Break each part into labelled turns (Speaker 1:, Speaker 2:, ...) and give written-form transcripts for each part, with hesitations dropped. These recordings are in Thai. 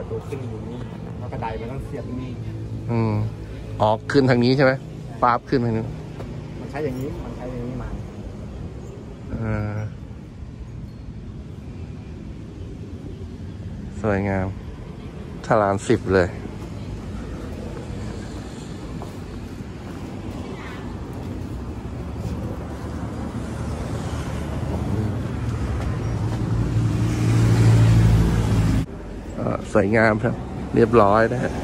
Speaker 1: ประตูขึ้นอยู่นี่แล้วกระไดมันต้องเสียบนี่
Speaker 2: ออกขึ้นทางนี้ใช่ไหมปั๊บขึ้นทางนี้
Speaker 1: มันใช้อย่างนี้มา
Speaker 2: สวยงามทลาน10เลยสวยงามครับเรียบร้อยนะฮะ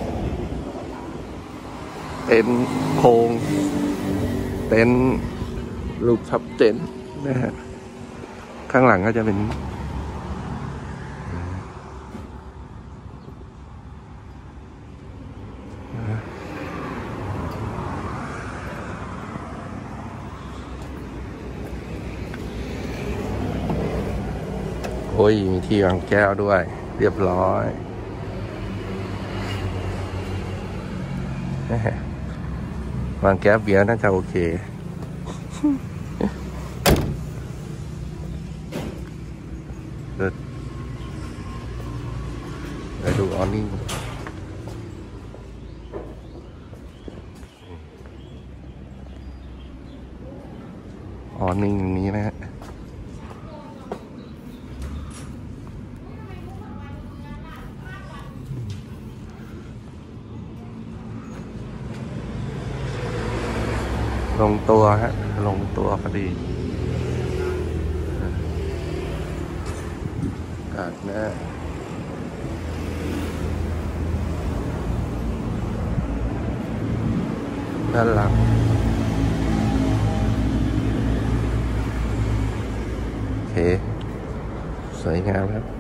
Speaker 2: เป็นโครงเป็นรูปทับเต็นท์นะฮะข้างหลังก็จะเป็นโอ้ยมีที่วางแก้วด้วยเรียบร้อยวางแก้วเบียร์น่าจะโอเคไปดูออนิ่งอย่างนี้นะฮะลงตัวฮะลงตัวพอดีกาดหน้าด้านหลังโอเคสวยงามครับ